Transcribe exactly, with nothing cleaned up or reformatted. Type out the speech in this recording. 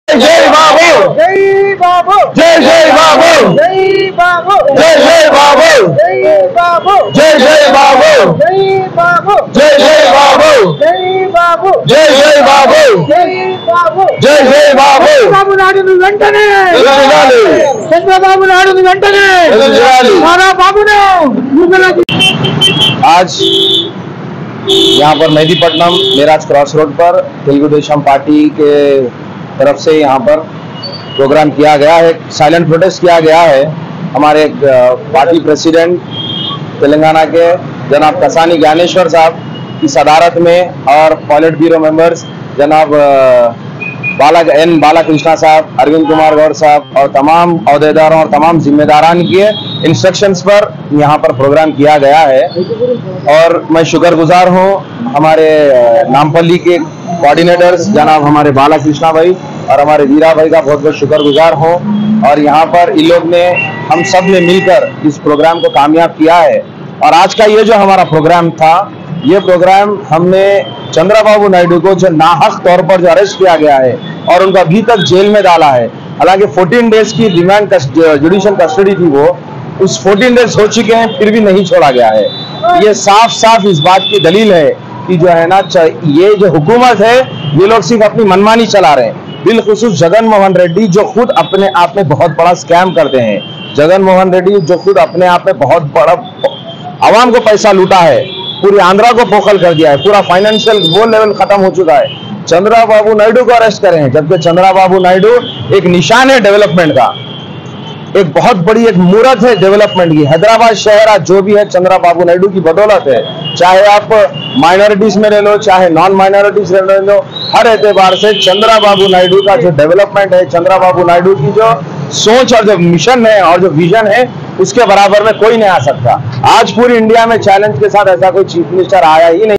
जय बाबू, जय बाबू, जय जय बाबू, जय बाबू, जय जय बाबू, जय बाबू, जय जय बाबू, जय बाबू, जय जय बाबू, जय बाबू, जय जय बाबू, जय बाबू, जय जय बाबू, చంద్రబాబు నాయుడు వెంటనే ఎదిరించాలి, చంద్రబాబు నాయుడు వెంటనే ఎదిరించాలి। మారా బాబును आज यहाँ पर मेहदीपट्टनम मेराज क्रॉस रोड पर तेलुगु देशम पार्टी के तरफ से यहाँ पर प्रोग्राम किया गया है, साइलेंट प्रोटेस्ट किया गया है। हमारे पार्टी प्रेसिडेंट तेलंगाना के जनाब कसानी ज्ञानेश्वर साहब की सदारत में और पॉलिट ब्यूरो मेंबर्स जनाब बाला एन बालाकृष्णा साहब, अरविंद कुमार गौड़ साहब और तमाम अहदेदारों और तमाम जिम्मेदारान के इंस्ट्रक्शंस पर यहाँ पर प्रोग्राम किया गया है। और मैं शुक्रगुजार हूँ हमारे नामपल्ली के कोऑर्डिनेटर्स जनाब हमारे बालाकृष्णा भाई और हमारे वीरा भाई का बहुत बहुत शुक्रगुजार हूँ। और यहाँ पर इन लोग ने हम सब ने मिलकर इस प्रोग्राम को कामयाब किया है। और आज का ये जो हमारा प्रोग्राम था, ये प्रोग्राम हमने चंद्रबाबू नायडू को जो नाहक तौर पर जो अरेस्ट किया गया है और उनका अभी तक जेल में डाला है, हालांकि चौदह डेज की रिमांड जुडिशियल कस्टडी थी, वो उस चौदह डेज हो चुके हैं फिर भी नहीं छोड़ा गया है। ये साफ साफ इस बात की दलील है कि जो है ना, ये जो हुकूमत है ये लोग सिर्फ अपनी मनमानी चला रहे हैं। बिलखुसूस जगन मोहन रेड्डी जो खुद अपने आप में बहुत बड़ा स्कैम करते हैं, जगन मोहन रेड्डी जो खुद अपने आप में बहुत बड़ा आवाम को पैसा लूटा है, पूरी आंध्रा को पोखल कर दिया है, पूरा फाइनेंशियल वो लेवल खत्म हो चुका है। चंद्रबाबू नायडू को अरेस्ट करें हैं, जबकि चंद्रबाबू नायडू एक निशान है डेवलपमेंट का, एक बहुत बड़ी एक मूर्त है डेवलपमेंट की। हैदराबाद शहर आज जो भी है चंद्रबाबू नायडू की बदौलत है। चाहे आप माइनॉरिटीज में ले लो, चाहे नॉन माइनॉरिटीज में ले लो, हर एतबार से चंद्रबाबू नायडू का जो डेवलपमेंट है, चंद्रबाबू नायडू की जो सोच और जो मिशन है और जो विजन है, उसके बराबर में कोई नहीं आ सकता। आज पूरी इंडिया में चैलेंज के साथ ऐसा कोई चीफ मिनिस्टर आया ही नहीं।